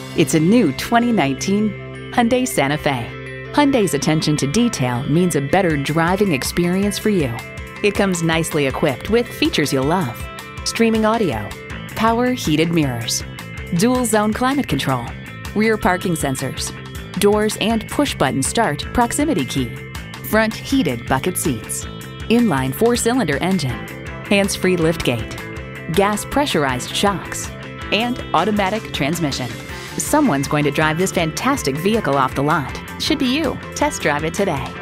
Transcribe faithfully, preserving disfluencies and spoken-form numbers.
It's a new twenty nineteen Hyundai Santa Fe. Hyundai's attention to detail means a better driving experience for you. It comes nicely equipped with features you'll love: streaming audio, power heated mirrors, dual zone climate control, rear parking sensors, doors and push-button start proximity key, front heated bucket seats, inline four-cylinder engine, hands-free liftgate, gas pressurized shocks, and automatic transmission. Someone's going to drive this fantastic vehicle off the lot. Should be you. Test drive it today.